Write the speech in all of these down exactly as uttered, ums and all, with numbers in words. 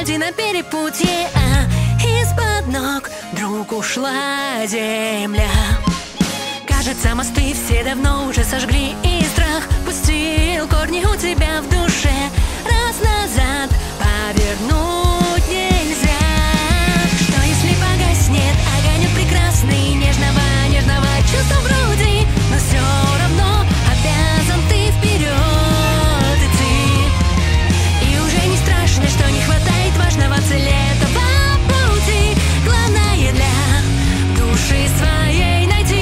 пути на перепутье, а из-под ног вдруг ушла земля. Кажется, мосты все давно уже сожгли, и страх пустил корни у тебя в душе. Раз назад повернуть нельзя. Что если погаснет огонек прекрасный нежного, нежного чувства в груди, но все равно обязан ты вперед идти. И уже не страшно, что не хватает важного цели этого пути. Главное для души своей найти.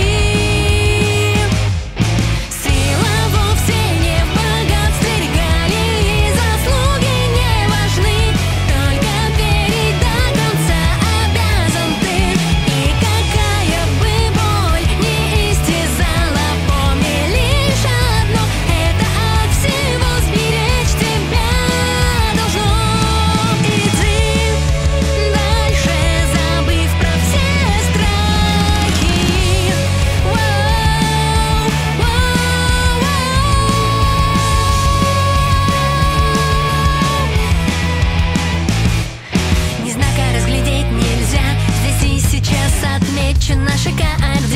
Наши координаты.